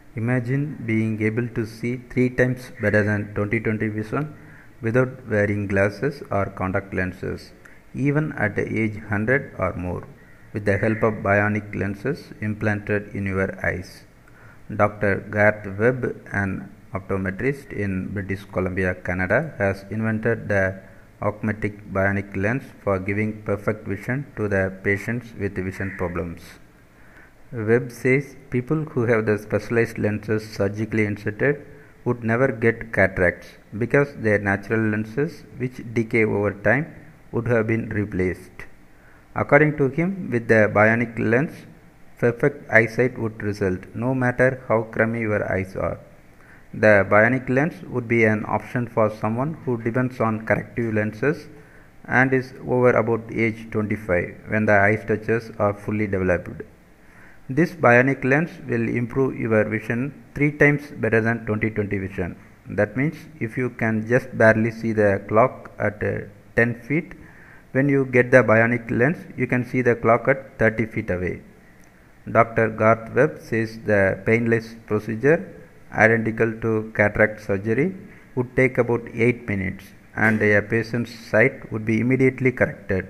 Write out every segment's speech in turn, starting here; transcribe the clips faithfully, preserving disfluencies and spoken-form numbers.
Imagine being able to see three times better than twenty twenty vision without wearing glasses or contact lenses, even at the age one hundred or more, with the help of bionic lenses implanted in your eyes. Doctor Garth Webb, an optometrist in British Columbia, Canada, has invented the Ocumetics Bionic Lens for giving perfect vision to the patients with vision problems. Webb says people who have the specialized lenses surgically inserted would never get cataracts because their natural lenses, which decay over time, would have been replaced. According to him, with the bionic lens, perfect eyesight would result no matter how crummy your eyes are. The bionic lens would be an option for someone who depends on corrective lenses and is over about age twenty-five when the eye structures are fully developed. This bionic lens will improve your vision three times better than twenty twenty vision. That means if you can just barely see the clock at uh, ten feet, when you get the bionic lens, you can see the clock at thirty feet away. Doctor Garth Webb says the painless procedure, identical to cataract surgery, would take about eight minutes and a patient's sight would be immediately corrected.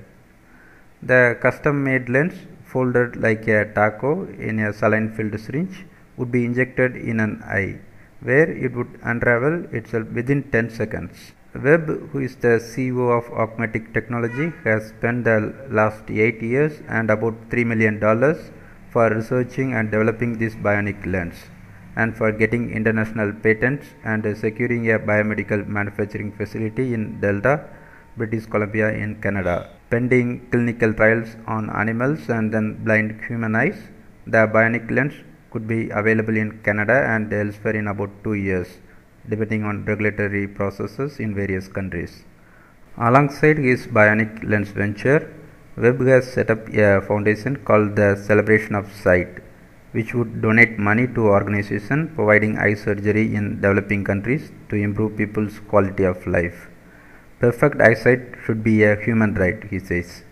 The custom-made lens, folded like a taco in a saline-filled syringe, would be injected in an eye, where it would unravel itself within ten seconds. Webb, who is the C E O of Ocumetics Technology, has spent the last eight years and about three million dollars for researching and developing this bionic lens, and for getting international patents and securing a biomedical manufacturing facility in Delta, British Columbia in Canada. Pending clinical trials on animals and then blind human eyes, the bionic lens could be available in Canada and elsewhere in about two years, depending on regulatory processes in various countries. Alongside his bionic lens venture, Webb has set up a foundation called the Celebration of Sight, which would donate money to organizations providing eye surgery in developing countries to improve people's quality of life. Perfect eyesight should be a human right, he says.